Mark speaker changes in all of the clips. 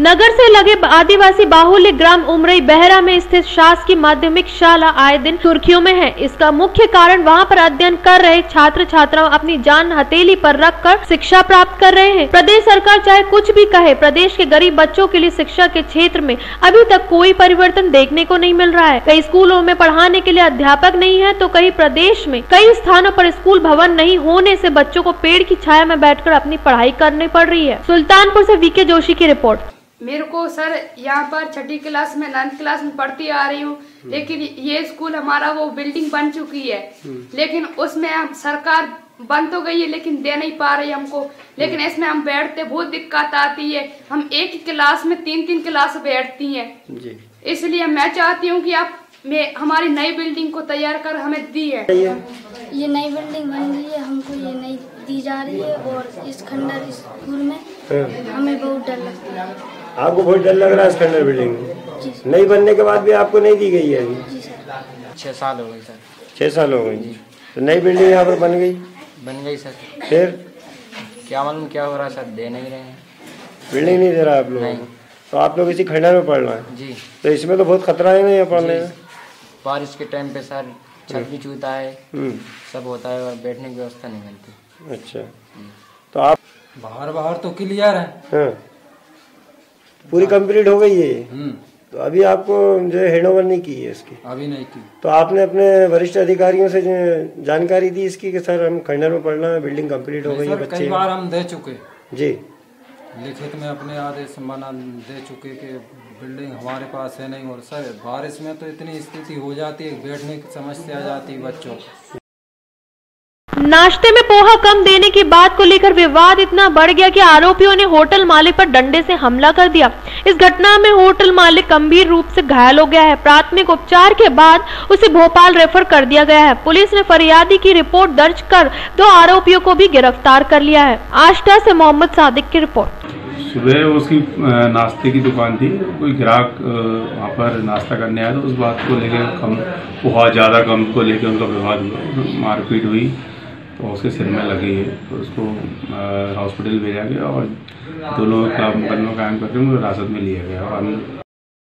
Speaker 1: नगर से लगे आदिवासी बाहुल्य ग्राम उमरई बहरा में स्थित शासकीय माध्यमिक शाला आए दिन सुर्खियों में है। इसका मुख्य कारण वहां पर अध्ययन कर रहे छात्र छात्राओं अपनी जान हथेली पर रखकर शिक्षा प्राप्त कर रहे हैं। प्रदेश सरकार चाहे कुछ भी कहे, प्रदेश के गरीब बच्चों के लिए शिक्षा के क्षेत्र में अभी तक कोई परिवर्तन देखने को नहीं मिल रहा है। कई स्कूलों में पढ़ाने के लिए अध्यापक नहीं है तो कई प्रदेश में कई स्थानों पर स्कूल भवन नहीं होने से बच्चों को पेड़ की छाया में बैठकर अपनी पढ़ाई करनी पड़ रही है। सुल्तानपुर से वीके जोशी की रिपोर्ट।
Speaker 2: मेरे को सर यहाँ पर छठी क्लास में 9th क्लास में पढ़ती आ रही हूँ, लेकिन ये स्कूल हमारा वो बिल्डिंग बन चुकी है, लेकिन उसमें हम सरकार बन तो गई है लेकिन दे नहीं पा रही हमको। लेकिन इसमें हम बैठते बहुत दिक्कत आती है। हम एक ही क्लास में 3-3 क्लास बैठती हैं। इसलिए मैं चाहती हूँ कि आप हमारी नई बिल्डिंग को तैयार कर हमें दी है।
Speaker 3: ये नई बिल्डिंग बन रही है, हमको ये नई दी जा रही है और इस खंडर स्कूल में हमें बहुत डर लगता है।
Speaker 4: आपको बहुत डर लग रहा है इस खंडर बिल्डिंग में? नई बनने के बाद भी आपको नहीं दी गई है अभी?
Speaker 5: 6 साल हो गए सर।
Speaker 4: 6 साल हो गए जी। तो नई बिल्डिंग यहाँ पर बन गई सर। फिर
Speaker 5: क्या मालूम क्या हो रहा है सर, दे नहीं रहे हैं।
Speaker 4: बिल्डिंग नहीं दे रहा आप लोग? तो आप लोग इसी खंडर में पढ़ रहे हैं जी। तो इसमें तो बहुत खतरा है ना यहाँ पढ़ने में?
Speaker 5: बारिश के टाइम पे सर छत भी चूता है, सब होता है और बैठने की व्यवस्था नहीं मिलती।
Speaker 4: अच्छा, तो आप
Speaker 6: बाहर तो क्लियर है।
Speaker 4: हाँ, पूरी कंप्लीट हो गई है। तो अभी आपको जो हैंडओवर नहीं की है इसकी?
Speaker 6: अभी नहीं की।
Speaker 4: तो आपने अपने वरिष्ठ अधिकारियों से जानकारी दी इसकी कि सर हम खंडर में पढ़ना है, बिल्डिंग कंप्लीट हो गई है?
Speaker 6: कई बार हम दे चुके
Speaker 4: जी,
Speaker 6: लिखित में अपने आदेश माना दे चुके कि बिल्डिंग हमारे पास है नहीं। और सर बारिश में तो इतनी स्थिति हो जाती है, बैठने की समस्या आ जाती है बच्चों।
Speaker 1: नाश्ते में पोहा कम देने की बात को लेकर विवाद इतना बढ़ गया कि आरोपियों ने होटल मालिक पर डंडे से हमला कर दिया। इस घटना में होटल मालिक गंभीर रूप से घायल हो गया है। प्राथमिक उपचार के बाद उसे भोपाल रेफर कर दिया गया है। पुलिस ने फरियादी की रिपोर्ट दर्ज कर 2 आरोपियों को भी गिरफ्तार कर लिया है। आष्टा से मोहम्मद सादिक की रिपोर्ट।
Speaker 7: सुबह उसकी नाश्ते की दुकान थी, कोई ग्राहक वहाँ पर नाश्ता करने आया तो उस बात को लेकर कम पोहा ज़्यादा कम को लेकर उनका विवाद हुआ, मारपीट हुई तो उसके सिर में लगी है। तो उसको हॉस्पिटल भेजा गया और 2 लोगों का मुकदमा कायम करके उनको हिरासत में लिया गया। और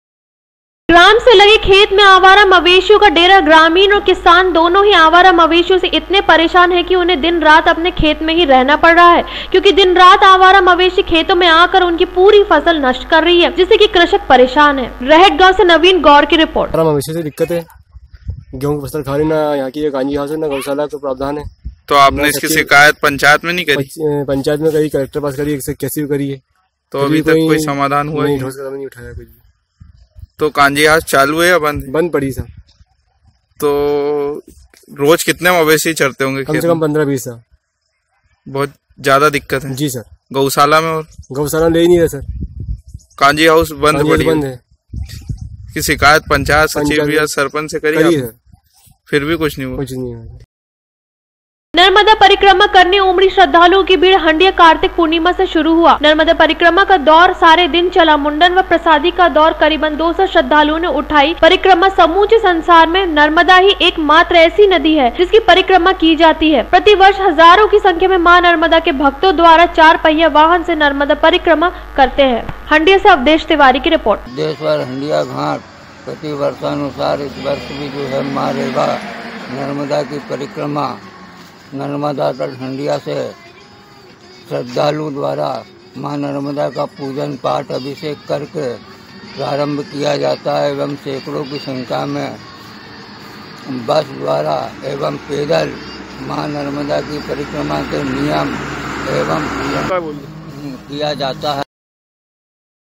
Speaker 1: ग्राम से लगे खेत में आवारा मवेशियों का डेरा। ग्रामीण और किसान दोनों ही आवारा मवेशियों से इतने परेशान हैं कि उन्हें दिन रात अपने खेत में ही रहना पड़ रहा है, क्योंकि दिन रात आवारा मवेशी खेतों में आकर उनकी पूरी फसल नष्ट कर रही है, जिससे कि कृषक परेशान है। रहट गांव से नवीन गौर की रिपोर्ट।
Speaker 8: मवेशी से दिक्कत है, गेहूं की फसल खा रही ना यहाँ की कांजी हाउस है ना गौशाला का प्रावधान है।
Speaker 9: तो आपने इसकी शिकायत पंचायत में नहीं करी?
Speaker 8: पंचायत में करी, कलेक्टर पास करी, कैसी भी करी है।
Speaker 9: तो अभी तक कोई समाधान हुआ
Speaker 8: नहीं? ठोस कदम नहीं उठाया कुछ।
Speaker 9: तो कांजी हाउस चालू है या बंद?
Speaker 8: बंद पड़ी सर।
Speaker 9: तो रोज कितने मवेशी चरते होंगे?
Speaker 8: कम से कम 15-20।
Speaker 9: बहुत ज्यादा दिक्कत है जी
Speaker 8: सर।
Speaker 9: गौशाला में? और
Speaker 8: गौशाला ले ही नहीं रहे सर,
Speaker 9: कांजी हाउस बंद
Speaker 8: है।
Speaker 9: की शिकायत पंचायत सचिव या सरपंच से करी
Speaker 8: है,
Speaker 9: फिर भी कुछ नहीं हुआ?
Speaker 8: कुछ नहीं हुआ।
Speaker 1: नर्मदा परिक्रमा करने उमड़ी श्रद्धालुओं की भीड़ हंडिया कार्तिक पूर्णिमा से शुरू हुआ। नर्मदा परिक्रमा का दौर सारे दिन चला। मुंडन व प्रसादी का दौर करीबन 200 श्रद्धालुओं ने उठाई। परिक्रमा समूचे संसार में नर्मदा ही एकमात्र ऐसी नदी है जिसकी परिक्रमा की जाती है। प्रतिवर्ष हजारों की संख्या में मां नर्मदा के भक्तों द्वारा 4 पहिया वाहन से नर्मदा परिक्रमा करते हैं। हंडिया से अवधेश तिवारी की रिपोर्ट।
Speaker 10: देश भर हंडिया घाट प्रति वर्षानुसार इस वर्ष भी जो है माँ रेवा नर्मदा की परिक्रमा नर्मदा तट हंडिया से श्रद्धालु द्वारा मां नर्मदा का पूजन पाठ अभिषेक करके प्रारंभ किया जाता है एवं सैकड़ों की संख्या में बस द्वारा एवं पैदल मां नर्मदा की परिक्रमा के नियम एवं किया जाता है।